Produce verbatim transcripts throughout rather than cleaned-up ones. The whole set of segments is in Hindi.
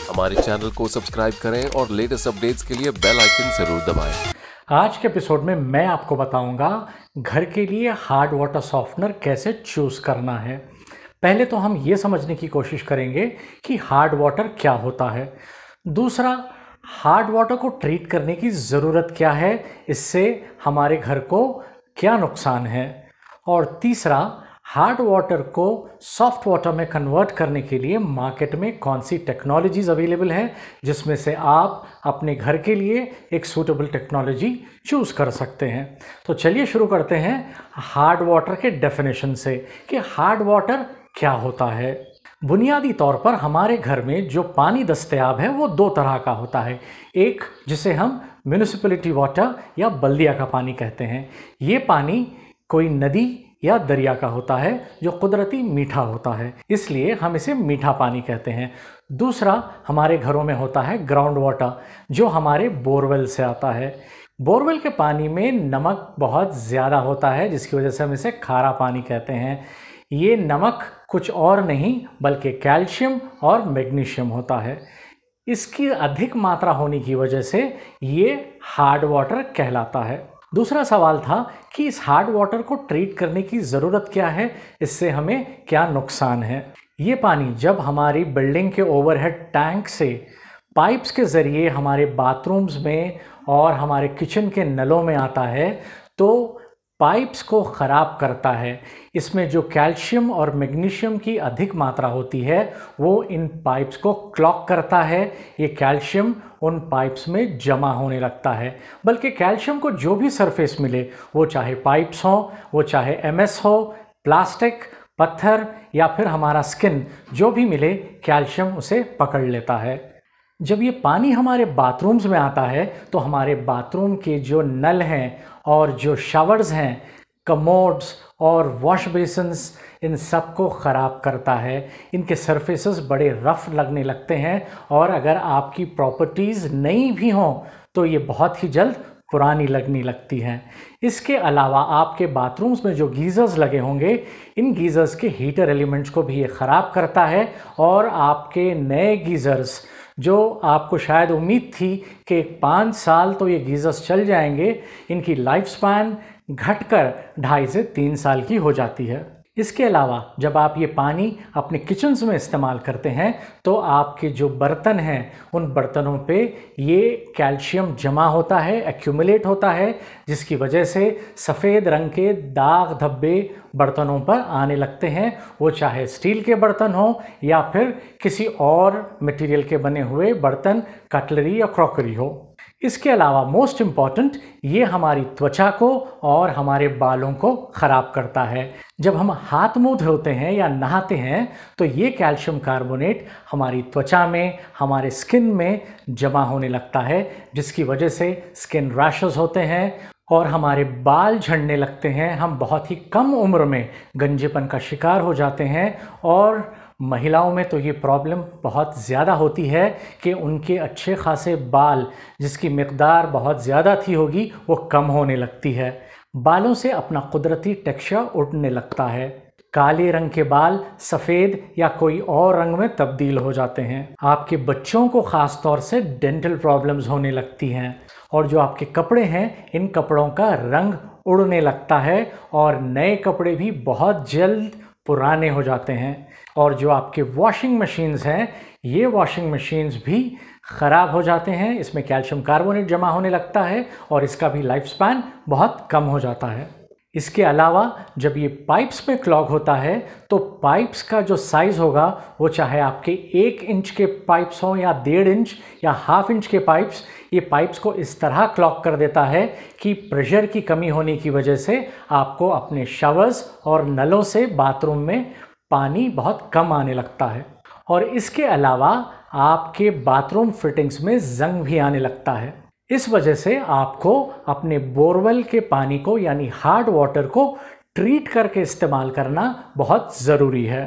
हमारे चैनल को सब्सक्राइब करें और लेटेस्ट अपडेट्स के लिए बेल आइकन जरूर दबाएं। आज के एपिसोड में मैं आपको बताऊंगा घर के लिए हार्ड वाटर सॉफ्टनर कैसे चूज़ करना है। पहले तो हम ये समझने की कोशिश करेंगे कि हार्ड वाटर क्या होता है। दूसरा, हार्ड वाटर को ट्रीट करने की ज़रूरत क्या है, इससे हमारे घर को क्या नुकसान है। और तीसरा, हार्ड वाटर को सॉफ्ट वाटर में कन्वर्ट करने के लिए मार्केट में कौन सी टेक्नोलॉजीज़ अवेलेबल है, जिसमें से आप अपने घर के लिए एक सूटेबल टेक्नोलॉजी चूज़ कर सकते हैं। तो चलिए शुरू करते हैं हार्ड वाटर के डेफिनेशन से कि हार्ड वाटर क्या होता है। बुनियादी तौर पर हमारे घर में जो पानी दस्तयाब है वो दो तरह का होता है। एक जिसे हम म्यूनिसिपलिटी वाटर या बल्दिया का पानी कहते हैं। ये पानी कोई नदी या दरिया का होता है जो कुदरती मीठा होता है, इसलिए हम इसे मीठा पानी कहते हैं। दूसरा हमारे घरों में होता है ग्राउंड वाटर, जो हमारे बोरवेल से आता है। बोरवेल के पानी में नमक बहुत ज़्यादा होता है, जिसकी वजह से हम इसे खारा पानी कहते हैं। ये नमक कुछ और नहीं बल्कि कैल्शियम और मैग्नीशियम होता है। इसकी अधिक मात्रा होने की वजह से ये हार्ड वाटर कहलाता है। दूसरा सवाल था कि इस हार्ड वाटर को ट्रीट करने की ज़रूरत क्या है, इससे हमें क्या नुकसान है। ये पानी जब हमारी बिल्डिंग के ओवरहेड टैंक से पाइप्स के ज़रिए हमारे बाथरूम्स में और हमारे किचन के नलों में आता है तो पाइप्स को ख़राब करता है। इसमें जो कैल्शियम और मैग्नीशियम की अधिक मात्रा होती है वो इन पाइप्स को क्लॉग करता है। ये कैल्शियम उन पाइप्स में जमा होने लगता है। बल्कि कैल्शियम को जो भी सरफेस मिले, वो चाहे पाइप्स हो, वो चाहे एमएस हो, प्लास्टिक, पत्थर या फिर हमारा स्किन, जो भी मिले कैल्शियम उसे पकड़ लेता है। जब ये पानी हमारे बाथरूम्स में आता है तो हमारे बाथरूम के जो नल हैं और जो शावर्स हैं, कमोड्स और वॉश बेसिन्स, इन सब को ख़राब करता है। इनके सरफेसेस बड़े रफ़ लगने लगते हैं और अगर आपकी प्रॉपर्टीज़ नई भी हों तो ये बहुत ही जल्द पुरानी लगने लगती हैं। इसके अलावा आपके बाथरूम्स में जो गीज़र्स लगे होंगे, इन गीज़र्स के हीटर एलिमेंट्स को भी ये ख़राब करता है और आपके नए गीज़र्स, जो आपको शायद उम्मीद थी कि पाँच साल तो ये गीज़र्स चल जाएंगे, इनकी लाइफ स्पैन घटकर ढाई से तीन साल की हो जाती है। इसके अलावा जब आप ये पानी अपने किचन्स में इस्तेमाल करते हैं तो आपके जो बर्तन हैं उन बर्तनों पे ये कैल्शियम जमा होता है, एक्यूमुलेट होता है, जिसकी वजह से सफ़ेद रंग के दाग धब्बे बर्तनों पर आने लगते हैं। वो चाहे स्टील के बर्तन हो या फिर किसी और मटेरियल के बने हुए बर्तन, कटलरी या क्रॉकरी हो। इसके अलावा मोस्ट इम्पॉर्टेंट, ये हमारी त्वचा को और हमारे बालों को ख़राब करता है। जब हम हाथ मुंह धोते हैं या नहाते हैं तो ये कैल्शियम कार्बोनेट हमारी त्वचा में, हमारे स्किन में जमा होने लगता है, जिसकी वजह से स्किन रैशेस होते हैं और हमारे बाल झड़ने लगते हैं। हम बहुत ही कम उम्र में गंजेपन का शिकार हो जाते हैं और महिलाओं में तो ये प्रॉब्लम बहुत ज़्यादा होती है कि उनके अच्छे खासे बाल, जिसकी मिकदार बहुत ज़्यादा थी होगी, वो कम होने लगती है। बालों से अपना कुदरती टेक्सचर उड़ने लगता है। काले रंग के बाल सफ़ेद या कोई और रंग में तब्दील हो जाते हैं। आपके बच्चों को ख़ास तौर से डेंटल प्रॉब्लम्स होने लगती हैं और जो आपके कपड़े हैं, इन कपड़ों का रंग उड़ने लगता है और नए कपड़े भी बहुत जल्द पुराने हो जाते हैं। और जो आपके वॉशिंग मशीन्स हैं, ये वॉशिंग मशीन्स भी ख़राब हो जाते हैं। इसमें कैल्शियम कार्बोनेट जमा होने लगता है और इसका भी लाइफ स्पैन बहुत कम हो जाता है। इसके अलावा जब ये पाइप्स में क्लॉग होता है तो पाइप्स का जो साइज़ होगा वो चाहे आपके एक इंच के पाइप्स हों या डेढ़ इंच या हाफ इंच के पाइप्स, ये पाइप्स को इस तरह क्लॉग कर देता है कि प्रेशर की कमी होने की वजह से आपको अपने शावर्स और नलों से बाथरूम में पानी बहुत कम आने लगता है। और इसके अलावा आपके बाथरूम फिटिंग्स में जंग भी आने लगता है। इस वजह से आपको अपने बोरवेल के पानी को यानी हार्ड वाटर को ट्रीट करके इस्तेमाल करना बहुत ज़रूरी है।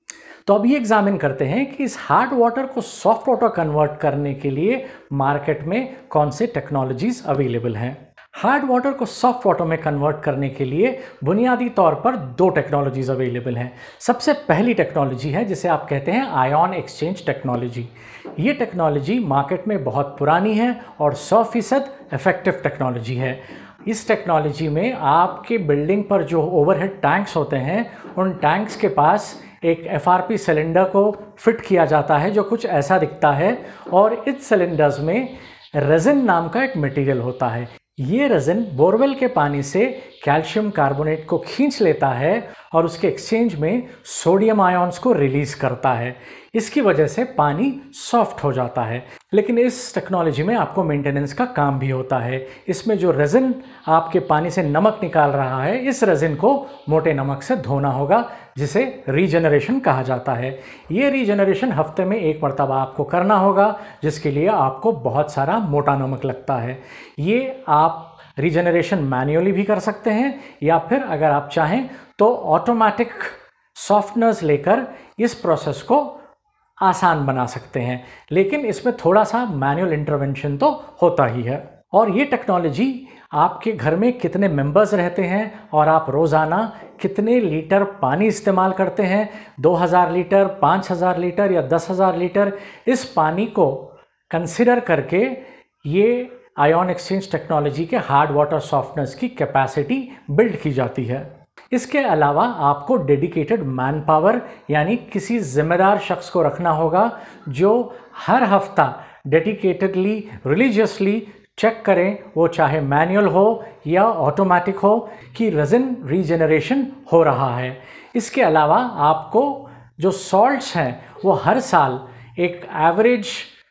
तो अब ये एग्जामिन करते हैं कि इस हार्ड वाटर को सॉफ्ट वाटर कन्वर्ट करने के लिए मार्केट में कौन से टेक्नोलॉजीज़ अवेलेबल हैं। हार्ड वाटर को सॉफ्ट वाटर में कन्वर्ट करने के लिए बुनियादी तौर पर दो टेक्नोलॉजीज अवेलेबल हैं। सबसे पहली टेक्नोलॉजी है जिसे आप कहते हैं आयन एक्सचेंज टेक्नोलॉजी। ये टेक्नोलॉजी मार्केट में बहुत पुरानी है और सौ फीसद इफेक्टिव टेक्नोलॉजी है। इस टेक्नोलॉजी में आपके बिल्डिंग पर जो ओवरहेड टैंक्स होते हैं, उन टैंक्स के पास एक एफ आर पी सिलेंडर को फिट किया जाता है जो कुछ ऐसा दिखता है, और इस सिलेंडर्स में रेजिन नाम का एक मटेरियल होता है। ये रेजिन बोरवेल के पानी से कैल्शियम कार्बोनेट को खींच लेता है और उसके एक्सचेंज में सोडियम आयन्स को रिलीज करता है। इसकी वजह से पानी सॉफ्ट हो जाता है। लेकिन इस टेक्नोलॉजी में आपको मेंटेनेंस का काम भी होता है। इसमें जो रेजिन आपके पानी से नमक निकाल रहा है, इस रेजिन को मोटे नमक से धोना होगा, जिसे रीजनरेशन कहा जाता है। ये रीजनरेशन हफ्ते में एक मरतबा आपको करना होगा, जिसके लिए आपको बहुत सारा मोटा नमक लगता है। ये आप रीजनरेशन मैन्युअली भी कर सकते हैं, या फिर अगर आप चाहें तो ऑटोमेटिक सॉफ्टनर्स लेकर इस प्रोसेस को आसान बना सकते हैं। लेकिन इसमें थोड़ा सा मैनुअल इंटरवेंशन तो होता ही है। और ये टेक्नोलॉजी आपके घर में कितने मेंबर्स रहते हैं और आप रोज़ाना कितने लीटर पानी इस्तेमाल करते हैं, दो हज़ार लीटर, पाँच हज़ार लीटर या दस हज़ार लीटर, इस पानी को कंसिडर करके ये आयन एक्सचेंज टेक्नोलॉजी के हार्ड वाटर सॉफ्टनर्स की कैपेसिटी बिल्ड की जाती है। इसके अलावा आपको डेडिकेटेड मैन पावर यानी किसी जिम्मेदार शख्स को रखना होगा जो हर हफ्ता डेडिकेटेडली रिलीजियसली चेक करें, वो चाहे मैनुअल हो या ऑटोमेटिक हो, कि रेजिन रीजनरेशन हो रहा है। इसके अलावा आपको जो सॉल्ट्स हैं वो हर साल एक एवरेज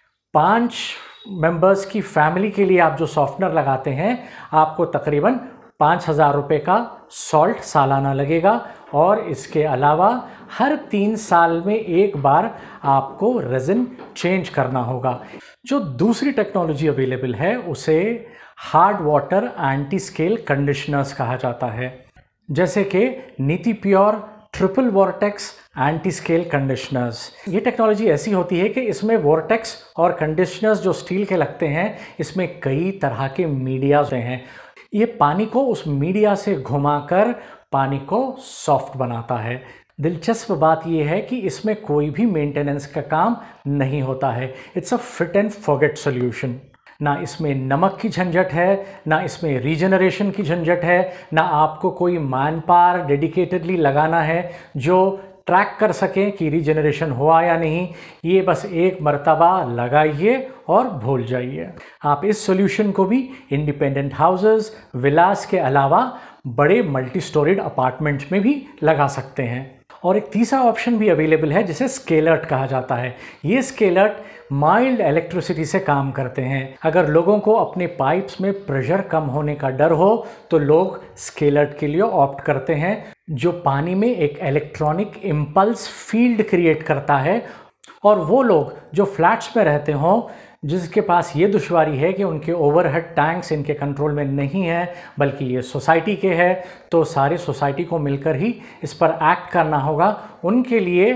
पाँच मेंबर्स की फैमिली के लिए आप जो सॉफ्टनर लगाते हैं, आपको तकरीबन पाँच हज़ार रुपये का सॉल्ट सालाना लगेगा। और इसके अलावा हर तीन साल में एक बार आपको रेजिन चेंज करना होगा। जो दूसरी टेक्नोलॉजी अवेलेबल है उसे hard water anti scale conditioners कहा जाता है, जैसे कि Neeti pure triple vortex anti scale conditioners. ये टेक्नोलॉजी ऐसी होती है कि इसमें वॉर्टेक्स और कंडीशनर्स जो स्टील के लगते हैं, इसमें कई तरह के मीडियाज हैं। ये पानी को उस मीडिया से घुमाकर पानी को सॉफ्ट बनाता है। दिलचस्प बात यह है कि इसमें कोई भी मेंटेनेंस का काम नहीं होता है। It's a fit and forget solution. ना इसमें नमक की झंझट है, ना इसमें रीजनरेशन की झंझट है, ना आपको कोई मैन पावर डेडिकेटेडली लगाना है जो ट्रैक कर सकें कि रीजनरेशन हुआ या नहीं। ये बस एक मर्तबा लगाइए और भूल जाइए। आप इस सॉल्यूशन को भी इंडिपेंडेंट हाउसेस, विलास के अलावा बड़े मल्टी स्टोरीड अपार्टमेंट्स में भी लगा सकते हैं। और एक तीसरा ऑप्शन भी अवेलेबल है जिसे स्केलर्ट कहा जाता है। ये स्केलर्ट माइल्ड इलेक्ट्रिसिटी से काम करते हैं। अगर लोगों को अपने पाइप्स में प्रेशर कम होने का डर हो तो लोग स्केलर्ट के लिए ऑप्ट करते हैं, जो पानी में एक इलेक्ट्रॉनिक इम्पल्स फील्ड क्रिएट करता है। और वो लोग जो फ्लैट्स में रहते हों, जिसके पास ये दुश्वारी है कि उनके ओवरहेड टैंक्स इनके कंट्रोल में नहीं है बल्कि ये सोसाइटी के हैं, तो सारे सोसाइटी को मिलकर ही इस पर एक्ट करना होगा। उनके लिए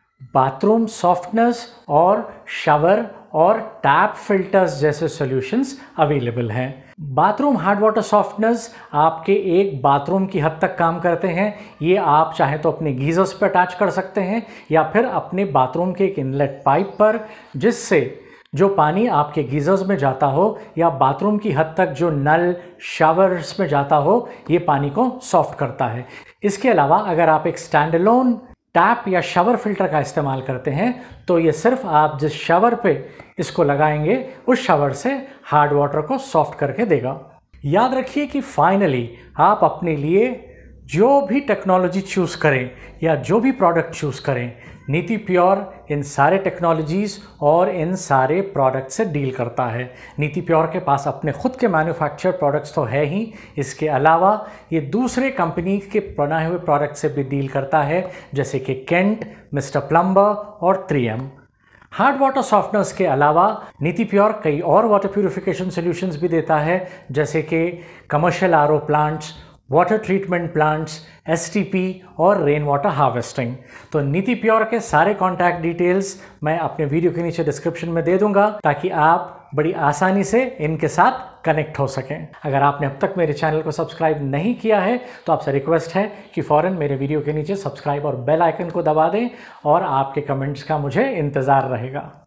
बाथरूम सॉफ्टनर्स और शावर और टैप फिल्टर्स जैसे सॉल्यूशंस अवेलेबल हैं। बाथरूम हार्ड वाटर सॉफ्टनर्स आपके एक बाथरूम की हद तक काम करते हैं। ये आप चाहे तो अपने गीजर्स पर अटैच कर सकते हैं या फिर अपने बाथरूम के एक इनलेट पाइप पर, जिससे जो पानी आपके गीजर्स में जाता हो या बाथरूम की हद तक जो नल शावर्स में जाता हो, ये पानी को सॉफ्ट करता है। इसके अलावा अगर आप एक स्टैंड अलोन टैप या शावर फिल्टर का इस्तेमाल करते हैं तो ये सिर्फ आप जिस शावर पे इसको लगाएंगे उस शावर से हार्ड वाटर को सॉफ्ट करके देगा। याद रखिए कि फाइनली आप अपने लिए जो भी टेक्नोलॉजी चूज़ करें या जो भी प्रोडक्ट चूज़ करें, नीति प्योर इन सारे टेक्नोलॉजीज़ और इन सारे प्रोडक्ट से डील करता है। नीति प्योर के पास अपने खुद के मैन्युफैक्चर प्रोडक्ट्स तो है ही, इसके अलावा ये दूसरे कंपनी के बनाए हुए प्रोडक्ट से भी डील करता है, जैसे कि केंट, मिस्टर प्लम्बर और three M. Hard water softeners के अलावा नीति प्योर कई और वाटर प्यूरिफिकेशन सॉल्यूशंस भी देता है, जैसे कि commercial R O plants, water treatment plants, S T P और रेन वाटर हार्वेस्टिंग। तो नीति प्योर के सारे कॉन्टैक्ट डिटेल्स मैं अपने वीडियो के नीचे डिस्क्रिप्शन में दे दूंगा, ताकि आप बड़ी आसानी से इनके साथ कनेक्ट हो सकें। अगर आपने अब तक मेरे चैनल को सब्सक्राइब नहीं किया है तो आपसे रिक्वेस्ट है कि फ़ौरन मेरे वीडियो के नीचे सब्सक्राइब और बेल आइकन को दबा दें और आपके कमेंट्स का मुझे इंतज़ार रहेगा।